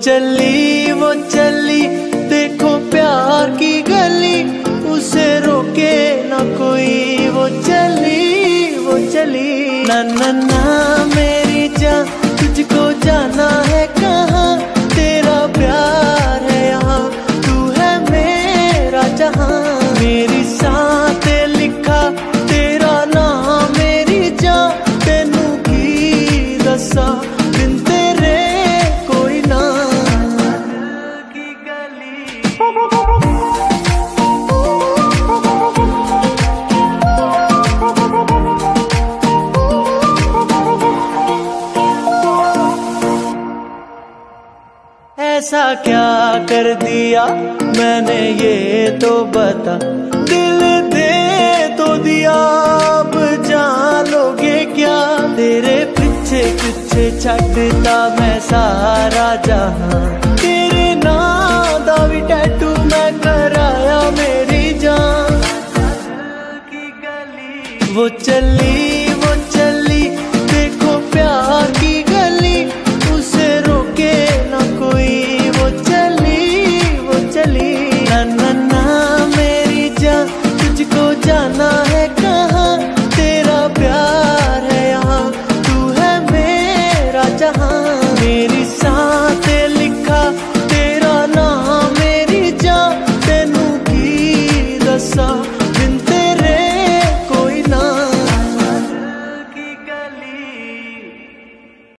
वो चली देखो प्यार की गली, उसे रोके ना कोई। वो चली ना ना ना मेरी जान, तुझको जाना है कहाँ, तेरा प्यार है यहाँ, तू है मेरा जहाँ। मेरी सांसें लिखा तेरा नाम मेरी जान, तेनू की दसा बिन तेरे कोई ना। की गली ऐसा क्या कर दिया मैंने ये तो बता, दिल दे तो दिया अब जान लोगे क्या। तेरे पीछे पीछे छड़ता मैं सारा जहां,